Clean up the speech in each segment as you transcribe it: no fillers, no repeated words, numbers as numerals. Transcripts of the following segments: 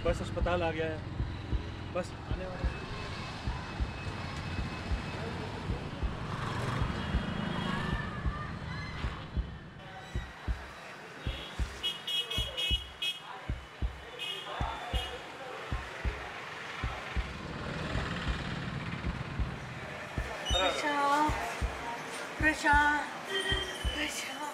बस अस्पताल आ गया है, बस आने वाला है। प्रशांत, प्रशांत, प्रशांत।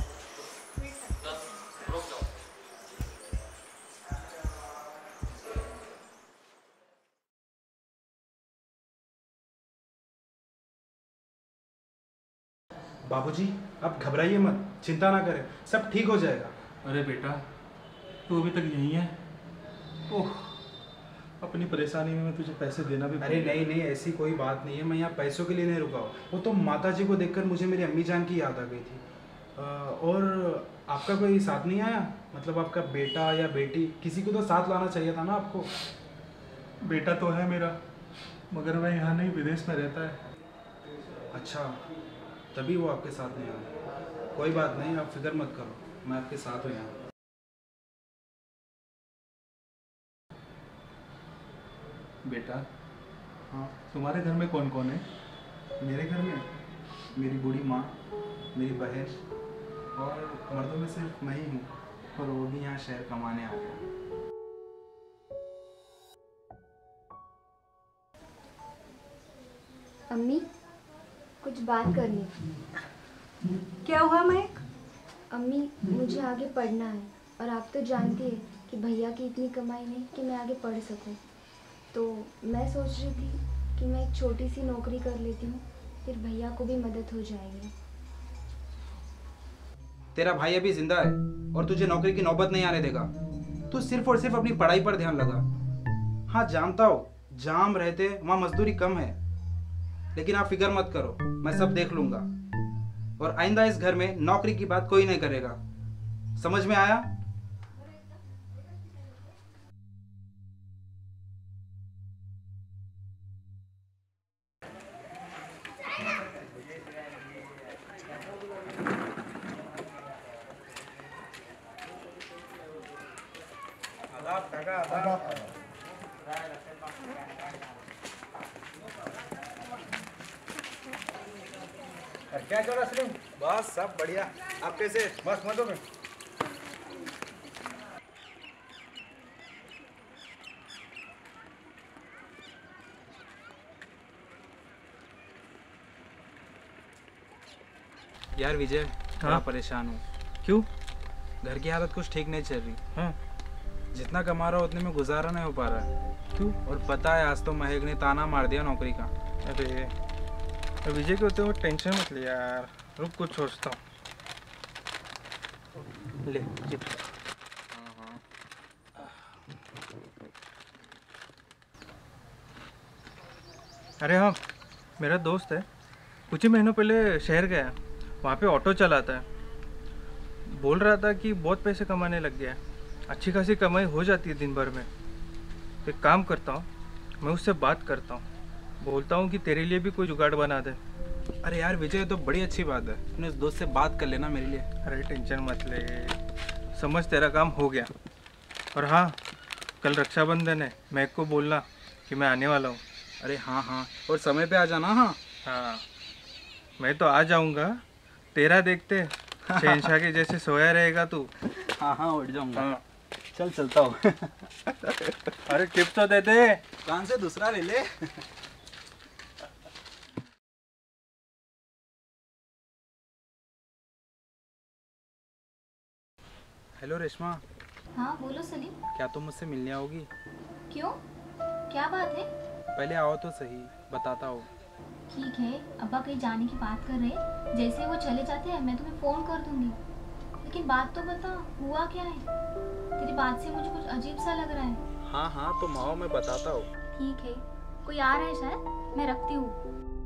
बाबूजी, आप घबराइए मत, चिंता ना करें, सब ठीक हो जाएगा। अरे बेटा, तू अभी तक यहीं है? ओह, अपनी परेशानी में तुझे पैसे देना भी अरे नहीं नहीं, ऐसी कोई बात नहीं है, मैं यहाँ पैसों के लिए नहीं रुका हूँ। वो तो माताजी को देखकर मुझे मेरी अम्मी जान की याद आ गई थी। और आपका कोई साथ नहीं आया? मतलब आपका बेटा या बेटी, किसी को तो साथ लाना चाहिए था ना आपको। बेटा तो है मेरा, मगर वह यहाँ नहीं, विदेश में रहता है। अच्छा, तभी वो आपके साथ नहीं आया। कोई बात नहीं, आप फिक्र मत करो, मैं आपके साथ हूँ यहाँ। बेटा, हाँ, तुम्हारे घर में कौन कौन है? मेरे घर में मेरी बूढ़ी माँ, मेरी बहन, और मर्दों में सिर्फ मैं ही हूँ, और वो भी यहाँ शहर कमाने आ गया। अम्मी, कुछ बात करनी है। क्या हुआ महक? अम्मी, मुझे आगे पढ़ना है और आप तो जानती है कि भैया की इतनी कमाई नहीं कि मैं आगे पढ़ सकूं। तो मैं सोच रही थी कि मैं एक छोटी सी नौकरी कर लेती हूँ, फिर भैया को भी मदद हो जाएगी। तेरा भाई अभी जिंदा है और तुझे नौकरी की नौबत नहीं आने देगा। तू सिर्फ और सिर्फ अपनी पढ़ाई पर ध्यान लगा। हाँ जानता हो, जाम रहते वहाँ मजदूरी कम है, लेकिन आप फिक्र मत करो, मैं सब देख लूंगा। और आइंदा इस घर में नौकरी की बात कोई नहीं करेगा, समझ में आया? क्या चल रहा है? बस सब बढ़िया। आप कैसे? बस मज़ों में। यार विजय, बड़ा परेशान हूँ। क्यों? घर की हालत कुछ ठीक नहीं चल रही। हाँ, जितना कमा रहा हूँ उतने में गुजारा नहीं हो पा रहा है। क्यों? और पता है, आज तो महक ने ताना मार दिया नौकरी का। अरे विजय के होते हुए टेंशन मत ले यार, रुक कुछ सोचता हूँ। ले चिप्स। अरे हाँ, मेरा दोस्त है, कुछ ही महीनों पहले शहर गया, वहाँ पे ऑटो चलाता है। बोल रहा था कि बहुत पैसे कमाने लग गया है, अच्छी खासी कमाई हो जाती है दिन भर में। एक काम करता हूँ, मैं उससे बात करता हूँ, बोलता हूँ कि तेरे लिए भी कोई जुगाड़ बना दे। अरे यार विजय, तो बड़ी अच्छी बात है, अपने उस दोस्त से बात कर लेना मेरे लिए। अरे टेंशन मत ले, समझ तेरा काम हो गया। और हाँ, कल रक्षाबंधन है, मैं को बोलना कि मैं आने वाला हूँ। अरे हाँ हाँ, और समय पे आ जाना। हाँ हाँ, मैं तो आ जाऊँगा, तेरा देखते शहनशाह के जैसे सोया रहेगा तू। हाँ हाँ, उठ जाऊंगा। हाँ। चल चलता हूँ। अरे टिप्स तो दे दे। कान से दूसरा ले ले। हेलो रेशमा। हाँ बोलो सलीम। क्या तुम मुझसे मिलने आओगी? क्यों, क्या बात है? पहले आओ तो सही, बताता हूँ। ठीक है, अब्बा कहीं जाने की बात कर रहे हैं, जैसे वो चले जाते हैं मैं तुम्हें फ़ोन कर दूंगी। लेकिन बात तो बता, हुआ क्या है? तेरी बात से मुझे कुछ अजीब सा लग रहा है। हाँ हाँ, तुम आओ, मैं बताता हूँ। ठीक है, कोई आ रहा है शायद, मैं रखती हूँ।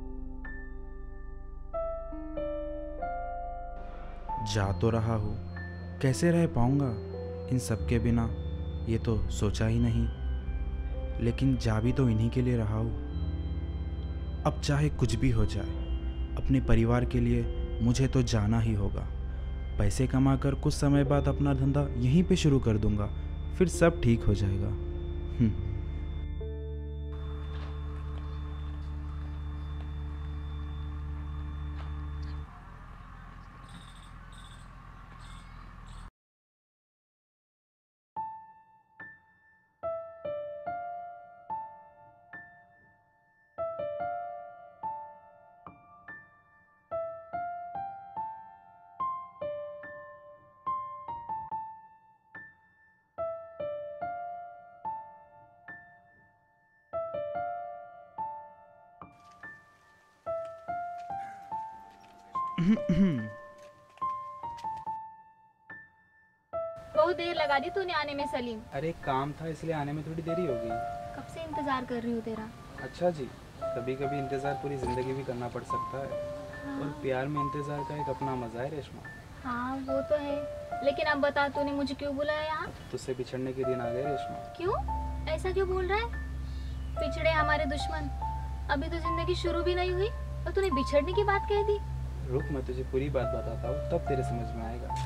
जा तो रहा हूँ, कैसे रह पाऊँगा इन सब के बिना, ये तो सोचा ही नहीं। लेकिन जा भी तो इन्हीं के लिए रहा हूँ। अब चाहे कुछ भी हो जाए, अपने परिवार के लिए मुझे तो जाना ही होगा। पैसे कमाकर कुछ समय बाद अपना धंधा यहीं पे शुरू कर दूंगा, फिर सब ठीक हो जाएगा। बहुत देर लगा दी तूने आने में सलीम। अरे काम था इसलिए आने में थोड़ी देरी हो गई। कब से इंतजार कर रही हूँ तेरा। अच्छा जी, कभी कभी इंतज़ार पूरी ज़िंदगी भी करना पड़ सकता है। और प्यार में इंतज़ार का एक अपना मज़ा है रेशमा। हाँ वो तो है, लेकिन अब बता तूने मुझे क्यों बुलाया यहाँ। तुझसे बिछड़ने के दिन आ गए रेशमा। क्यों, ऐसा क्यों बोल रहा है। पिछड़े हमारे दुश्मन, अभी तो जिंदगी शुरू भी नहीं हुई और तूने बिछड़ने की बात कह दी। रुक, मैं तुझे पूरी बात बताता हूँ, तब तेरे समझ में आएगा।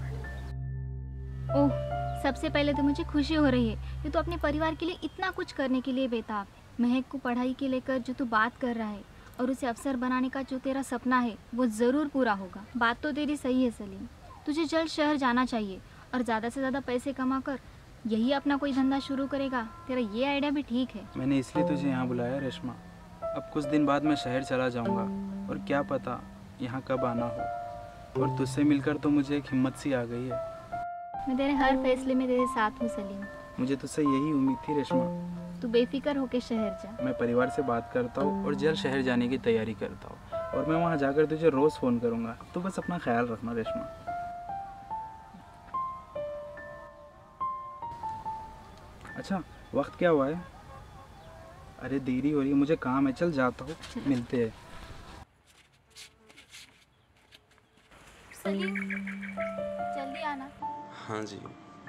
ओह, सबसे पहले तो मुझे खुशी हो रही है कि तू अपने परिवार के लिए इतना कुछ करने के लिए बेताब है। महक को पढ़ाई के लेकर जो तू बात कर रहा है और उसे अफसर बनाने का जो तेरा सपना है वो ज़रूर पूरा होगा। बात तो तेरी सही है सलीम, तुझे जल्द शहर जाना चाहिए और ज़्यादा से ज़्यादा पैसे कमा कर यही अपना कोई धंधा शुरू करेगा। तेरा ये आइडिया भी ठीक है। मैंने इसलिए तुझे यहाँ बुलाया रेशमा। अब कुछ दिन बाद मैं शहर चला जाऊँगा और क्या पता यहाँ कब आना हो। और तुझसे मिलकर तो मुझे एक हिम्मत सी आ गई है। मैं तेरे हर फैसले में तेरे साथ हूँ सलीम। मुझे तुझसे यही उम्मीद थी रेशमा। तू बेफिक्र होके शहर जा। मैं परिवार से बात करता हूँ और जल्द शहर जाने की तैयारी करता हूँ और मैं वहाँ जाकर तुझे रोज़ फ़ोन करूँगा। तो बस अपना ख्याल रखना रेशमा। अच्छा, वक्त क्या हुआ है। अरे देरी हो रही है, मुझे काम है, चल जाता हूँ, मिलते हैं। सलीम जल्दी आना। हाँ जी।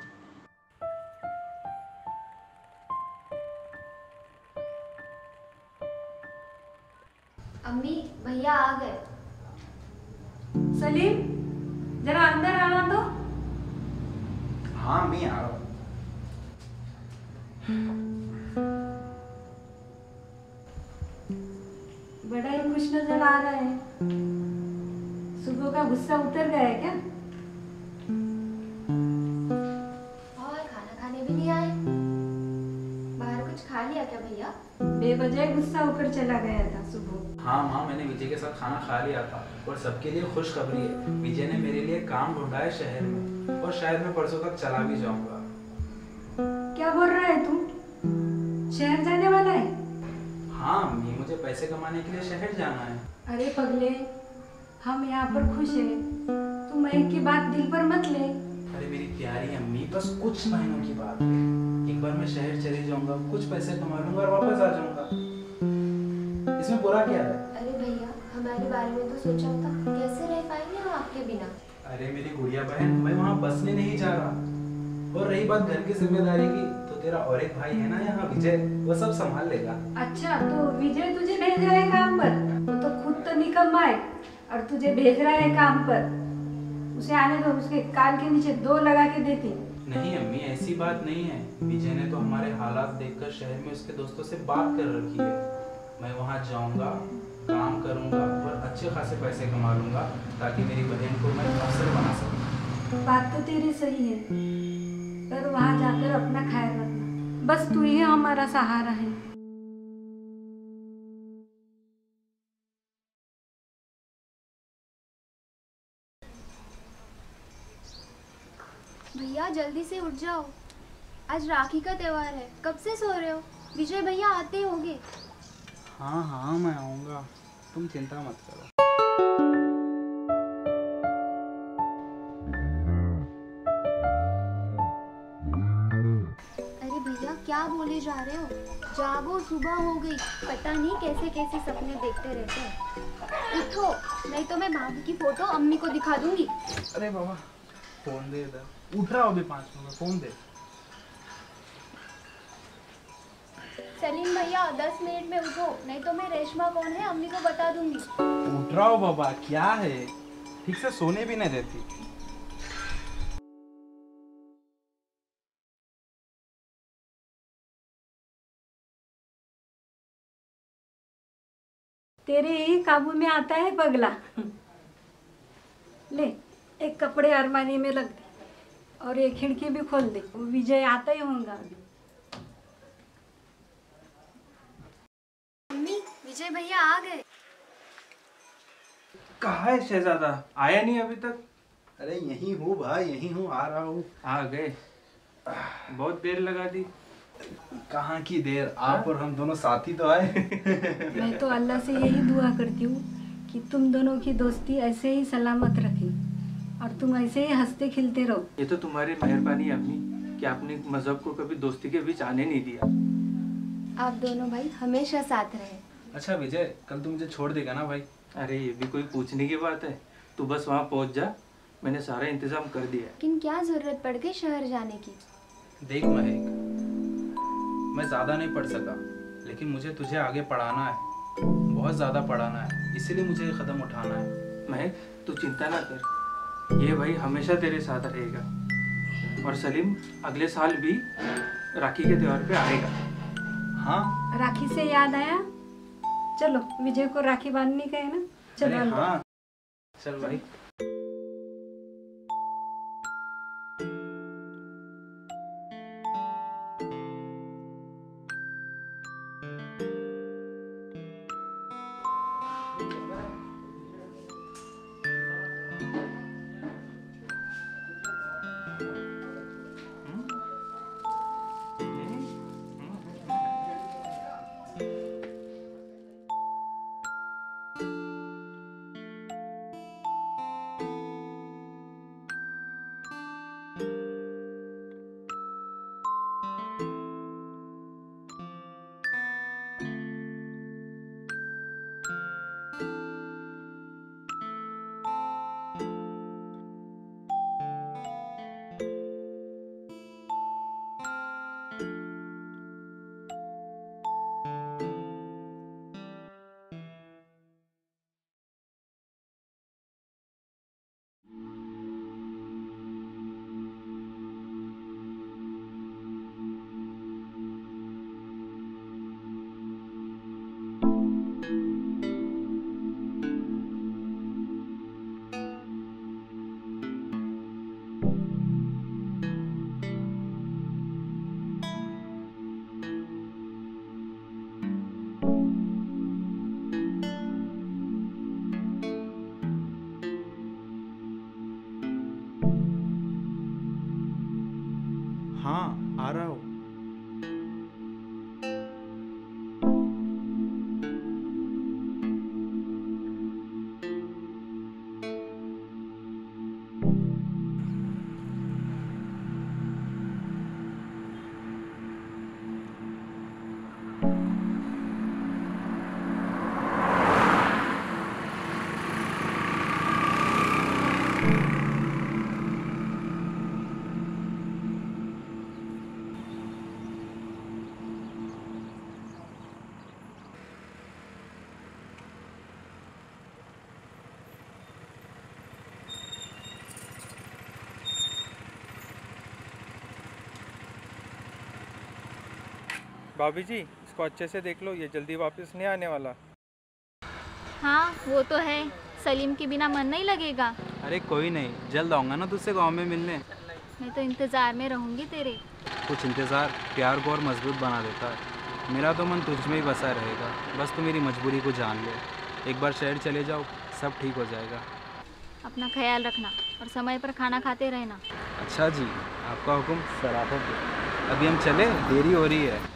अम्मी भैया आ गए। सलीम जरा अंदर आना तो। हाँ मैं आ रहा हूँ। बड़ा ही खुश नजर आ रहा है। सुबह का गुस्सा उतर गया है क्या। और खाना खाने भी नहीं आए। बाहर कुछ खा लिया क्या भैया। बेवजह गुस्सा होकर चला गया था सुबह। हाँ माँ, मैंने विजय के साथ खाना खा लिया था और सबके लिए खुशखबरी है। विजय ने मेरे लिए काम ढूंढा है शहर में और शायद मैं परसों तक चला भी जाऊंगा। क्या बोल रहा है तू, शहर जाने वाला है। हाँ अम्मी, मुझे पैसे कमाने के लिए शहर जाना है। अरे पगले, हम यहाँ पर खुश हैं। तू महक की बात दिल पर मत ले। अरे मेरी प्यारी अम्मी, बस कुछ महीनों की बात है। एक बार मैं शहर चले जाऊंगा, कुछ पैसे कमा लूंगा और वापस आ जाऊंगा। इसमें बुरा क्या है। अरे भैया हमारे बारे में तो सोचा होता, कैसे रह पाएंगे हम आपके बिना। अरे मेरी गुड़िया बहन, मैं वहाँ बसने नहीं जा रहा। और रही बात घर की जिम्मेदारी की, तो तेरा और एक भाई है ना यहाँ विजय, वो सब संभाल लेगा। अच्छा तो विजय तुझे भेज रहा है काम पर। वो तो खुद तो निकम्मा है और तुझे भेज रहा है काम पर। उसे आने दो, उसके कान के नीचे 2 लगा के देती। नहीं अम्मी, ऐसी बात नहीं है। विजय ने तो हमारे हालात देखकर शहर में उसके दोस्तों से बात कर रखी है। मैं वहाँ जाऊँगा, काम करूँगा और अच्छे खासे पैसे कमा लूँगा ताकि मेरी बहन को मैं अफसर बना सकूँ। बात तो तेरी सही है, पर वहाँ जाकर अपना ख्याल रखना। बस तू ही हमारा सहारा है। भैया जल्दी से उठ जाओ, आज राखी का त्योहार है। कब से सो रहे हो। विजय भैया आते ही होंगे। हाँ हाँ मैं आऊँगा, तुम चिंता मत करो। अरे भैया क्या बोले जा रहे हो। जागो, सुबह हो गई। पता नहीं कैसे कैसे सपने देखते रहते हैं। उठो, नहीं तो मैं भाभी की फोटो अम्मी को दिखा दूंगी। अरे बाबा, फोन दे इधर। उठ रहा हूँ अभी 5 मिनट में, फोन दे। सलीम भैया 10 मिनट में उठो, नहीं तो मैं रेशमा कौन है अम्मी को बता दूंगी। उठ रहा हूँ बाबा, क्या है, ठीक से सोने भी नहीं देती। तेरे ही काबू में आता है पगला। ले, एक कपड़े अरमानी में रख दे और एक खिड़की भी खोल दे, वो विजय आता ही होगा अभी। मम्मी, विजय भैया आ गए। कहाँ है शहजादा? आया नहीं अभी तक। अरे यहीं हूँ भाई, यहीं हूँ, आ रहा हूँ। आ गए? बहुत देर लगा दी। कहाँ की देर, आप और हम दोनों साथ ही तो आए। मैं तो अल्लाह से यही दुआ करती हूँ कि तुम दोनों की दोस्ती ऐसे ही सलामत रखे और तुम ऐसे ही हंसते खिलते रहो। ये तो तुम्हारी मेहरबानी है अम्मी कि आपने मजहब को कभी दोस्ती के बीच आने नहीं दिया। आप दोनों भाई हमेशा साथ रहे। अच्छा विजय, कल तू मुझे छोड़ देगा ना भाई? अरे ये भी कोई पूछने की बात है? तू बस वहाँ पहुँच जा, मैंने सारा इंतजाम कर दिया है। लेकिन क्या जरूरत पड़ गई शहर जाने की? देख महक, मैं ज़्यादा नहीं पढ़ सका, लेकिन मुझे तुझे आगे पढ़ाना है, बहुत ज़्यादा पढ़ाना है, इसीलिए मुझे ये कदम उठाना है। महक, तू चिंता ना कर, ये भाई हमेशा तेरे साथ रहेगा। और सलीम अगले साल भी राखी के त्योहार पे आएगा। हाँ राखी से याद आया, चलो विजय को राखी बांधने का है ना, चलो अरे अंदर। हाँ, चल भाई। हाँ आ रहा हूँ। भाभी जी, इसको अच्छे से देख लो, ये जल्दी वापस नहीं आने वाला। हाँ वो तो है, सलीम के बिना मन नहीं लगेगा। अरे कोई नहीं, जल्द आऊँगा ना तुझसे गाँव में मिलने। मैं तो इंतज़ार में रहूँगी तेरे। कुछ इंतज़ार प्यार को और मजबूत बना देता है। मेरा तो मन तुझ में ही बसा रहेगा, बस तू मेरी मजबूरी को जान ले। एक बार शहर चले जाओ, सब ठीक हो जाएगा। अपना ख्याल रखना और समय पर खाना खाते रहना। अच्छा जी, आपका हुक्म सराफत। अभी हम चले, देरी हो रही है।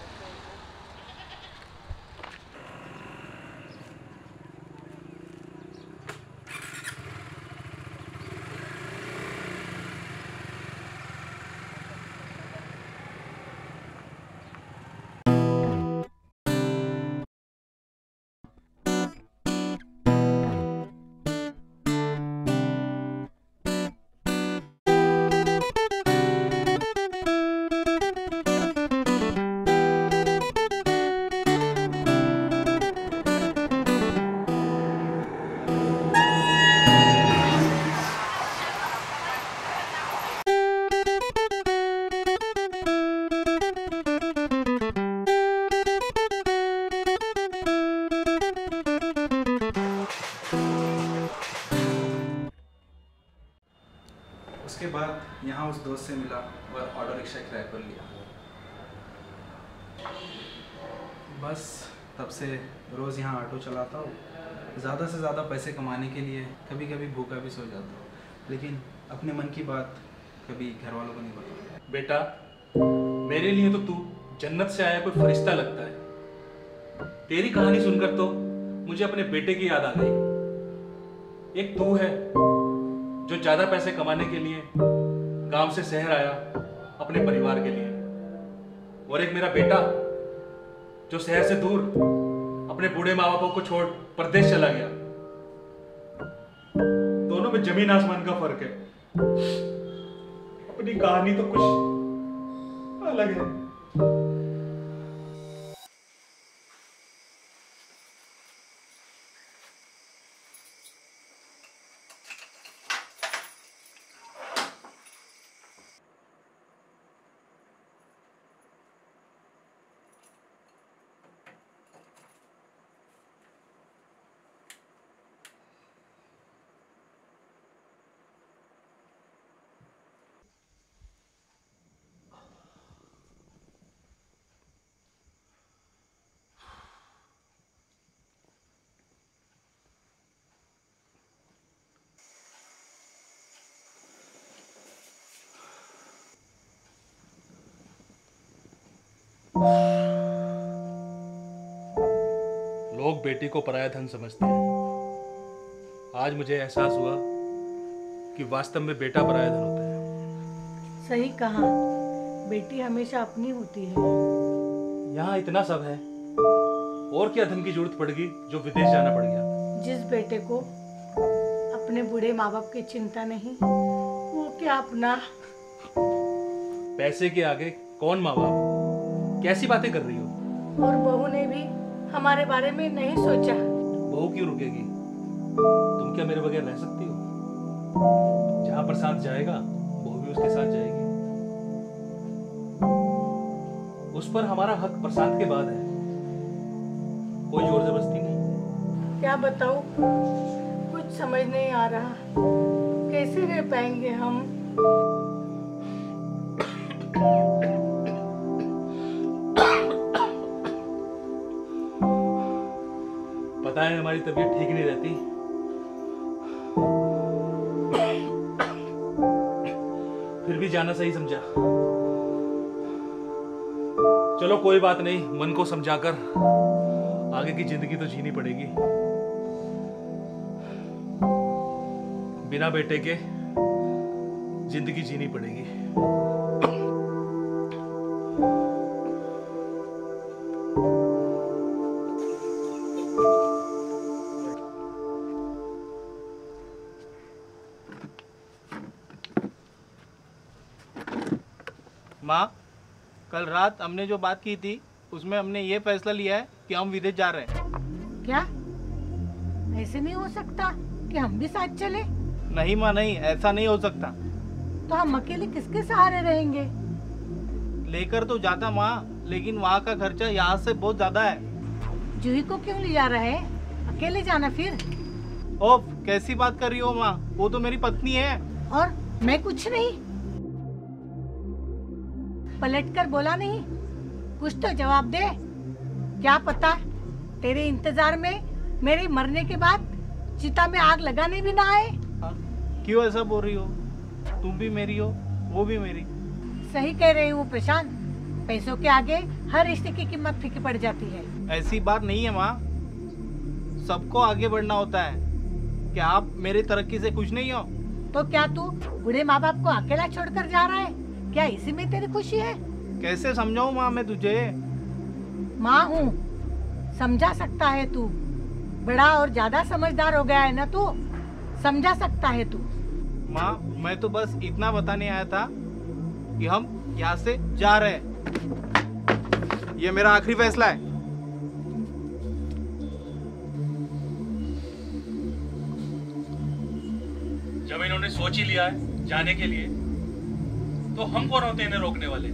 बाद यहाँ उस दोस्त से मिला और ऑटो रिक्शा किराए पर लिया। बस तब से रोज़ यहाँ ऑटो चलाता हूँ। ज़्यादा से ज़्यादा पैसे कमाने के लिए कभी कभी भूखा भी सो जाता हूँ, लेकिन अपने मन की बात कभी घर वालों को नहीं बताता। बेटा, मेरे लिए तो तू जन्नत से आया कोई फरिश्ता लगता है। तेरी कहानी सुनकर तो मुझे अपने बेटे की याद आ गई। एक तू है जो ज्यादा पैसे कमाने के लिए गांव से शहर आया अपने परिवार के लिए, और एक मेरा बेटा जो शहर से दूर अपने बूढ़े माँ बापों को छोड़ परदेश चला गया। दोनों में जमीन आसमान का फर्क है। अपनी कहानी तो कुछ अलग है। लोग बेटी को पराया धन समझते हैं। आज मुझे एहसास हुआ कि वास्तव में बेटा पराया धन होता है। सही कहा, बेटी हमेशा अपनी होती है। यहाँ इतना सब है, और क्या धन की जरूरत पड़ेगी जो विदेश जाना पड़ गया। जिस बेटे को अपने बूढ़े माँ बाप की चिंता नहीं, वो क्या अपना। पैसे के आगे कौन माँ बाप? कैसी बातें कर रही हो? और बहू ने भी हमारे बारे में नहीं सोचा। बहू क्यों रुकेगी? तुम क्या मेरे बगैर रह सकती हो? जहाँ प्रशांत जाएगा बहू भी उसके साथ जाएगी। उस पर हमारा हक प्रशांत के बाद है, कोई जोर जबरदस्ती नहीं। क्या बताऊं, कुछ समझ नहीं आ रहा, कैसे रह पाएंगे हम। पता है हमारी तबीयत ठीक नहीं रहती, फिर भी जाना सही समझा। चलो कोई बात नहीं, मन को समझाकर आगे की जिंदगी तो जीनी पड़ेगी। बिना बेटे के जिंदगी जीनी पड़ेगी। माँ, कल रात हमने जो बात की थी उसमें हमने ये फैसला लिया है कि हम विदेश जा रहे हैं। क्या ऐसे नहीं हो सकता कि हम भी साथ चले? नहीं माँ, नहीं, ऐसा नहीं हो सकता। तो हम अकेले किसके सहारे रहेंगे? लेकर तो जाता माँ, लेकिन वहाँ का खर्चा यहाँ से बहुत ज्यादा है। जूही को क्यों ले जा रहे हैं? अकेले जाना फिर। ओफ, कैसी बात कर रही हो माँ, वो तो मेरी पत्नी है। और मैं कुछ नहीं? पलटकर बोला नहीं? कुछ तो जवाब दे। क्या पता तेरे इंतजार में मेरे मरने के बाद चिता में आग लगाने भी ना आए। क्यों ऐसा बोल रही हो? तुम भी मेरी हो, वो भी मेरी। सही कह रही हूँ प्रशांत, पैसों के आगे हर रिश्ते की कीमत फीकी पड़ जाती है। ऐसी बात नहीं है माँ, सबको आगे बढ़ना होता है। क्या आप मेरी तरक्की से खुश नहीं हो? तो क्या तू बूढ़े माँ बाप को अकेला छोड़कर जा रहा है? क्या इसी में तेरी खुशी है? कैसे समझाऊं माँ मैं तुझे? माँ हूँ, समझा सकता है तू। बड़ा और ज्यादा समझदार हो गया है ना तू, समझा सकता है तू। माँ, मैं तो बस इतना बताने आया था कि हम यहाँ से जा रहे हैं। ये मेरा आखिरी फैसला है। जब इन्होंने सोच ही लिया है जाने के लिए, तो हम कौन होते हैं इन्हें रोकने वाले?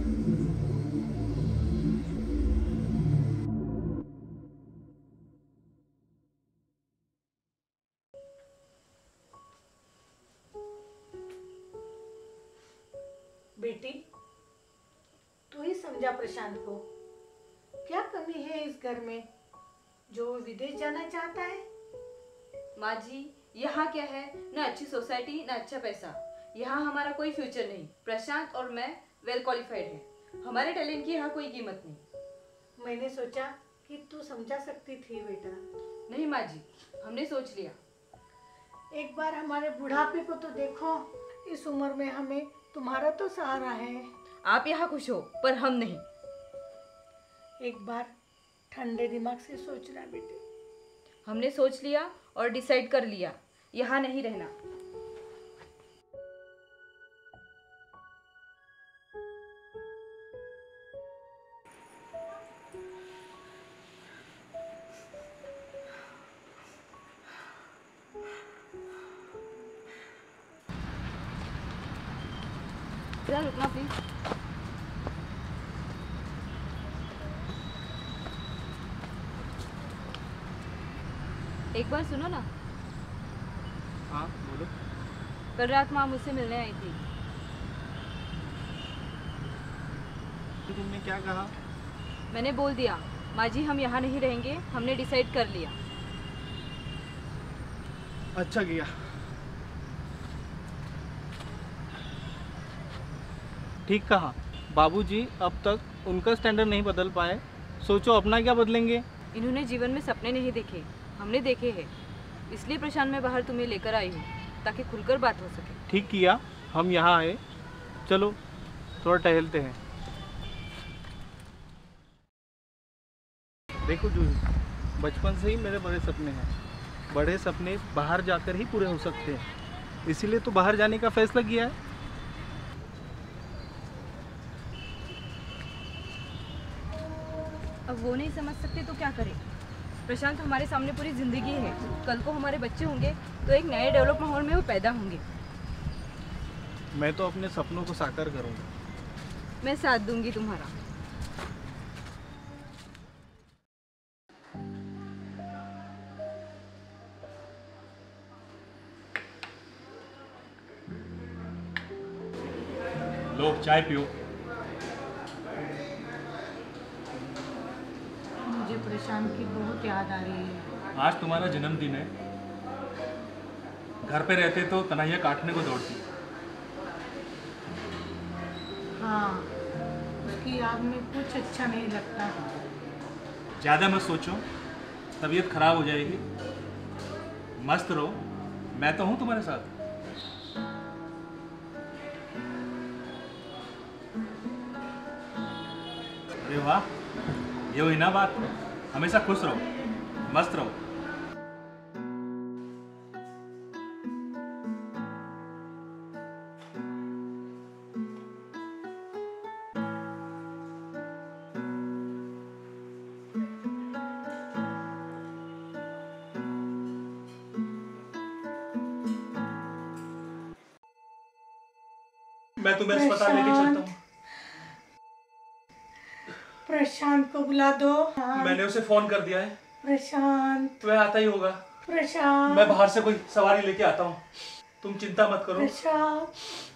समझा प्रशांत को। क्या कमी है इस घर में जो वो विदेश जाना चाहता है? माँ जी, यहाँ क्या है, ना अच्छी सोसाइटी ना अच्छा पैसा। यहाँ हमारा कोई फ्यूचर नहीं। प्रशांत और मैं वेल क्वालिफाइड हैं। हमारे टैलेंट की यहाँ कोई कीमत नहीं। मैंने सोचा कि तू समझा सकती थी बेटा। नहीं माँ जी, हमने सोच लिया। एक बार हमारे बुढ़ापे को तो देखो। इस उम्र में हमें तुम्हारा तो सहारा है। आप यहाँ खुश हो पर हम नहीं। एक बार ठंडे दिमाग से सोचना बेटे। हमने सोच लिया और डिसाइड कर लिया, यहाँ नहीं रहना। जरा रुकना प्लीज। एक बार सुनो ना। हाँ बोलो। कल रात माँ मुझसे मिलने आई थी। तुमने क्या कहा? मैंने बोल दिया, माँ जी हम यहाँ नहीं रहेंगे, हमने डिसाइड कर लिया। अच्छा किया। ठीक कहा। बाबूजी अब तक उनका स्टैंडर्ड नहीं बदल पाए, सोचो अपना क्या बदलेंगे। इन्होंने जीवन में सपने नहीं देखे, हमने देखे हैं। इसलिए प्रशांत मैं बाहर तुम्हें लेकर आई हूँ ताकि खुलकर बात हो सके। ठीक किया, हम यहाँ आए। चलो थोड़ा टहलते हैं। देखो जूही, बचपन से ही मेरे बड़े सपने हैं। बड़े सपने बाहर जाकर ही पूरे हो सकते हैं, इसीलिए तो बाहर जाने का फैसला किया है। अब वो नहीं समझ सकते तो क्या करें। प्रशांत हमारे सामने पूरी जिंदगी है। कल को हमारे बच्चे होंगे तो एक नए डेवलप माहौल में वो पैदा होंगे। मैं तो अपने सपनों को साकार करूँगा। मैं साथ दूंगी तुम्हारा। लो चाय पियो। मुझे प्रशांत की बहुत याद आ रही है। आज तुम्हारा जन्मदिन है। घर पे रहते तो तन्हाइयाँ काटने को दौड़ती। हाँ, उसकी याद में कुछ अच्छा नहीं लगता। ज़्यादा मत सोचो, तबीयत खराब हो जाएगी। मस्त रहो, मैं तो हूँ तुम्हारे साथ। अरे वाह, ये हुई ना बात। हमेशा खुश रहो, मस्त रहो। मैं तुम्हें अस्पताल लेके चलता हूँ। प्रशांत को बुला दो। मैंने उसे फोन कर दिया है। प्रशांत, वह आता ही होगा। प्रशांत, मैं बाहर से कोई सवारी लेके आता हूँ, तुम चिंता मत करो। प्रशांत।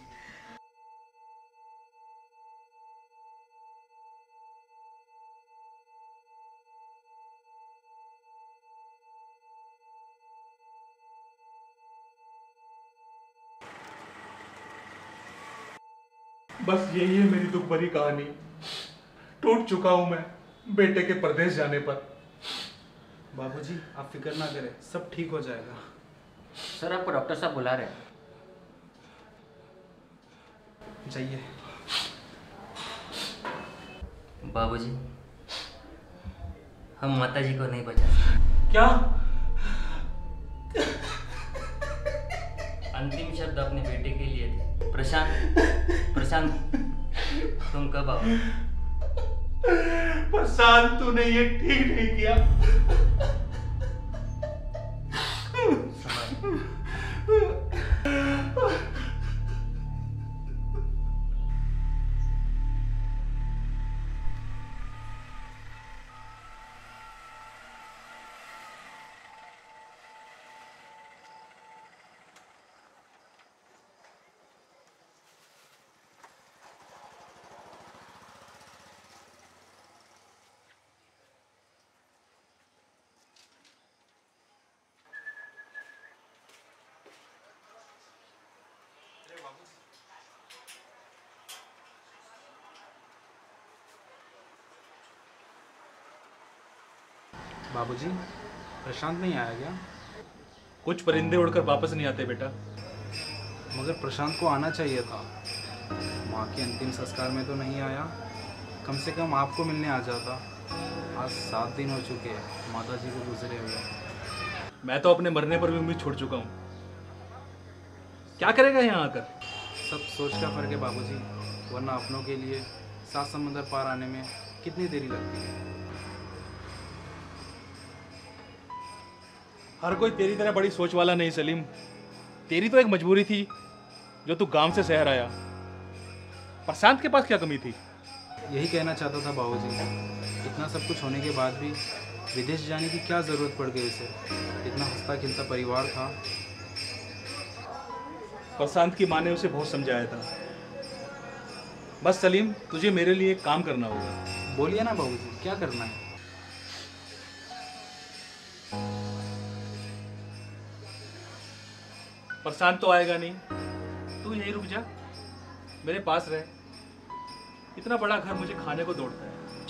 बस यही है मेरी दुख भरी कहानी। टूट चुका हूं मैं बेटे के परदेश जाने पर। बाबूजी आप फिक्र ना करें, सब ठीक हो जाएगा। सर आपको डॉक्टर साहब बुला रहे हैं। जाइए। बाबूजी हम माताजी को नहीं बचा सकते। क्या? अंतिम शब्द अपने बेटे के लिए थे। प्रशांत, प्रशांत तुम कब आओ? प्रशांत तूने ये ठीक नहीं किया। बाबूजी, प्रशांत नहीं आया क्या? कुछ परिंदे उड़कर वापस नहीं आते बेटा। मगर प्रशांत को आना चाहिए था। माँ के अंतिम संस्कार में तो नहीं आया, कम से कम आपको मिलने आ जाता। आज 7 दिन हो चुके हैं माता जी को गुजरे हुए। मैं तो अपने मरने पर भी उम्मीद छोड़ चुका हूँ। क्या करेगा यहाँ आकर? सब सोच का फर्क है बाबूजी, वरना अपनों के लिए 7 समंदर पार आने में कितनी देरी लगती है। हर कोई तेरी तरह बड़ी सोच वाला नहीं सलीम। तेरी तो एक मजबूरी थी जो तू गांव से शहर आया। प्रशांत के पास क्या कमी थी? यही कहना चाहता था बाबूजी, इतना सब कुछ होने के बाद भी विदेश जाने की क्या ज़रूरत पड़ गई उसे? इतना हंसता खिलता परिवार था। प्रशांत की माँ ने उसे बहुत समझाया था। बस सलीम, तुझे मेरे लिए एक काम करना होगा। बोलिए ना बाबूजी, क्या करना है? प्रशांत तो आएगा नहीं, तू यहीं रुक जा, मेरे पास रह। इतना बड़ा घर मुझे खाने को दौड़ता है।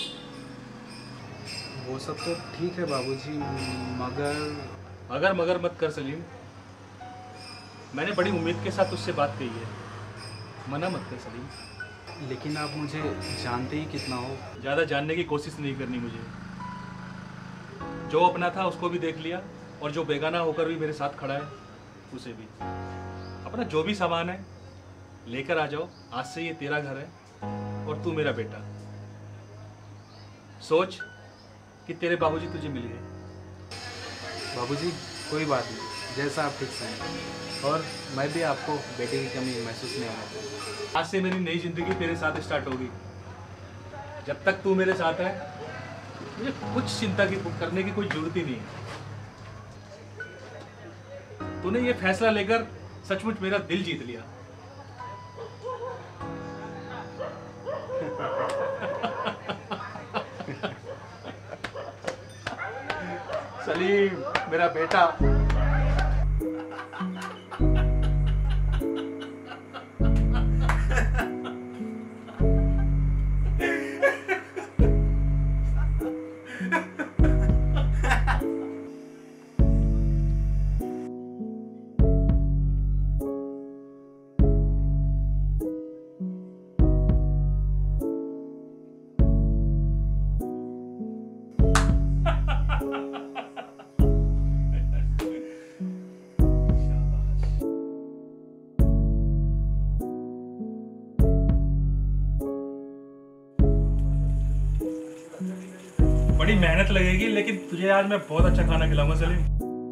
वो सब तो ठीक है बाबूजी, मगर मत कर सलीम। मैंने बड़ी उम्मीद के साथ उससे बात कही है, मना मत कर सलीम। लेकिन आप मुझे जानते ही कितना हो। ज़्यादा जानने की कोशिश नहीं करनी मुझे। जो अपना था उसको भी देख लिया, और जो बेगाना होकर भी मेरे साथ खड़ा है उसे भी। अपना जो भी सामान है लेकर आ जाओ। आज से ये तेरा घर है और तू मेरा बेटा। सोच कि तेरे बाबूजी तुझे मिल गए। बाबूजी कोई बात नहीं, जैसा आप ठीक समझें। और मैं भी आपको बेटे की कमी महसूस नहीं होने दूंगा। आज से मेरी नई जिंदगी तेरे साथ स्टार्ट होगी। जब तक तू मेरे साथ है मुझे कुछ चिंता करने की कोई जरूरत ही नहीं है। तूने ये फैसला लेकर सचमुच मेरा दिल जीत लिया। सलीम मेरा बेटा। बड़ी मेहनत लगेगी, लेकिन तुझे आज मैं बहुत अच्छा खाना खिलाऊंगा सलीम।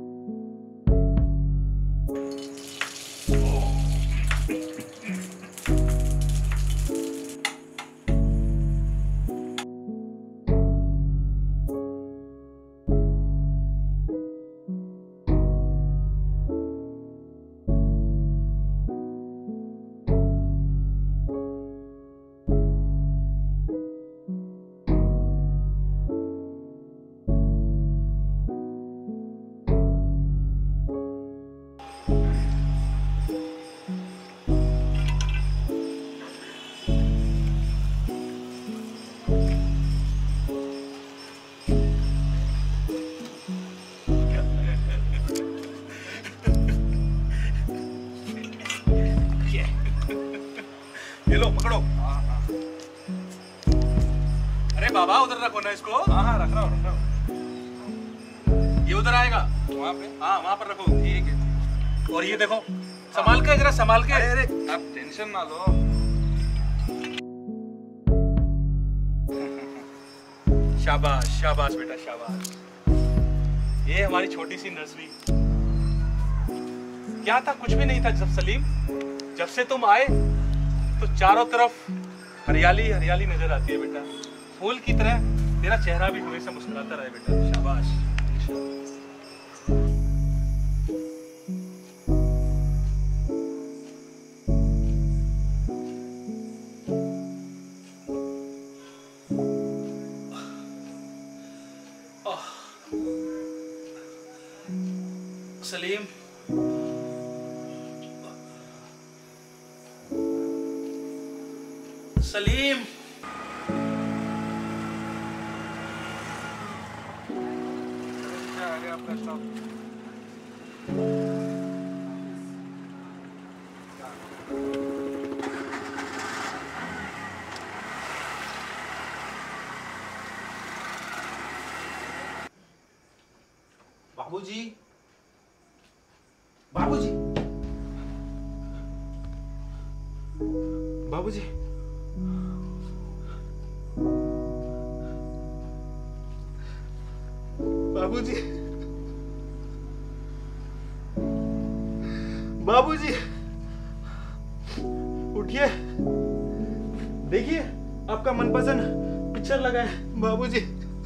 ये लो पकड़ो। अरे बाबा उधर रखो ना इसको। हाँ रख रहा हूँ। ये उधर आएगा वहाँ पे। हाँ वहाँ पर रखो। ठीक है। और ये देखो संभाल के, जरा संभाल के। अरे आप टेंशन ना लो। शाबाश शाबाश बेटा शाबाश। ये हमारी छोटी सी नर्सरी। क्या था, कुछ भी नहीं था जब सलीम। जब से तुम आए तो चारों तरफ हरियाली हरियाली नजर आती है बेटा। फूल की तरह तेरा चेहरा भी हमेशा मुस्कुराता रहे बेटा। शाबाश। सलीम सलीम गया आपका स्टॉप। बाबूजी, बाबूजी, बाबूजी, बाबूजी, बाबूजी, उठिए, देखिए आपका मनपसंद पिक्चर लगा है बाबूजी।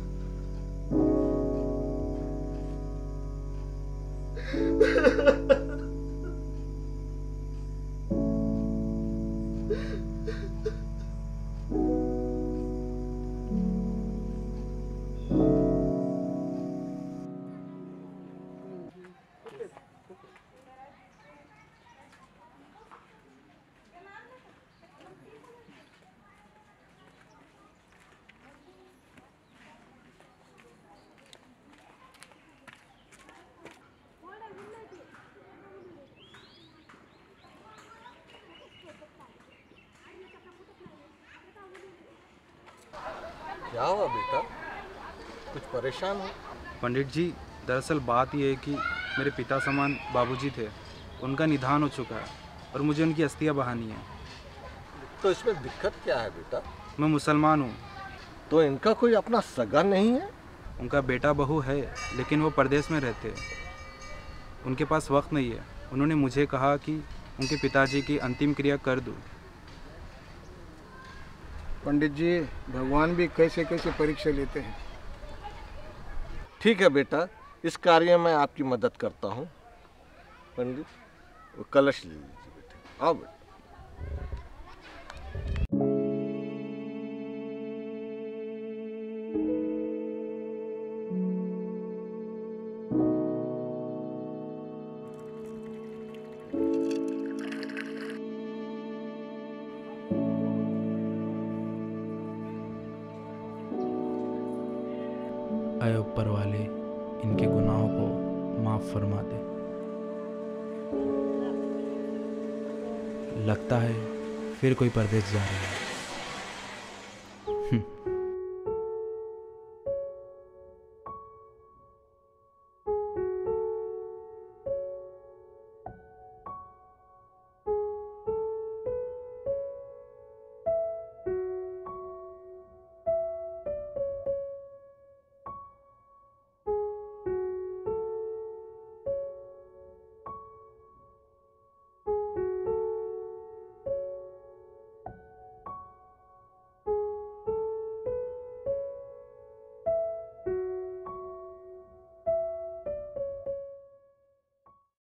क्या हुआ बेटा, कुछ परेशान हो? पंडित जी, दरअसल बात यह है कि मेरे पिता समान बाबूजी थे, उनका निधन हो चुका है और मुझे उनकी अस्थियां बहानी है। तो इसमें दिक्कत क्या है बेटा? मैं मुसलमान हूँ। तो इनका कोई अपना सगा नहीं है? उनका बेटा बहू है, लेकिन वो परदेश में रहते हैं, उनके पास वक्त नहीं है। उन्होंने मुझे कहा कि उनके पिताजी की अंतिम क्रिया कर दूँ। पंडित जी, भगवान भी कैसे कैसे परीक्षा लेते हैं। ठीक है बेटा, इस कार्य में आपकी मदद करता हूँ। पंडित, वो कलश ले लीजिए बेटे, आओ बेटा। अय ऊपर वाले, इनके गुनाहों को माफ़ फरमा दे। लगता है फिर कोई परदेश जा रहा है।